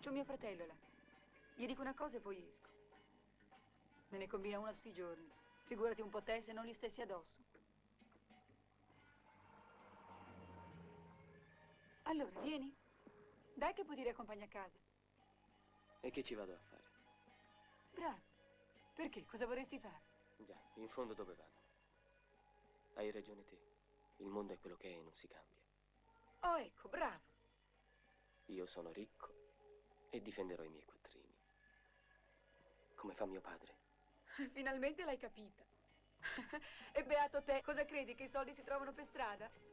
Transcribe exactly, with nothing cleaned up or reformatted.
C'ho mio fratello là. Gli dico una cosa e poi esco. Me ne combina una tutti i giorni. Figurati un po' te se non gli stessi addosso. Allora, vieni. Dai che puoi ti riaccompagni a casa. E che ci vado a fare? Bravo. Perché? Cosa vorresti fare? Già, in fondo dove vado? Hai ragione te. Il mondo è quello che è e non si cambia. Oh, ecco, bravo. Io sono ricco e difenderò i miei quattrini. Come fa mio padre. Finalmente l'hai capita. E beato te, cosa credi che i soldi si trovano per strada?